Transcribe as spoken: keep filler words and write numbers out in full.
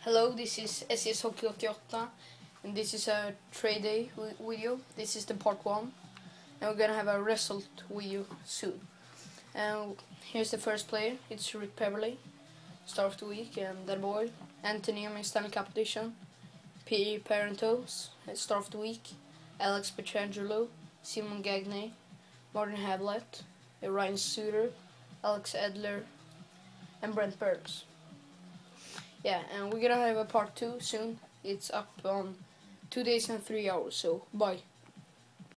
Hello, this is S S Hockey eighty-eight and this is a trade day video. This is the part one and we're gonna have a result video soon. And here's the first player. It's Rick Peverley, Star of the Week, and that boy Anthony in Stanley Cup edition. P. Parentos, Star of the Week. Alex Pietrangelo, Simon Gagne, Martin Havlat, Ryan Suter, Alex Edler, and Brent Burns. Yeah, and we're gonna have a part two soon. It's up on two days and three hours, so bye.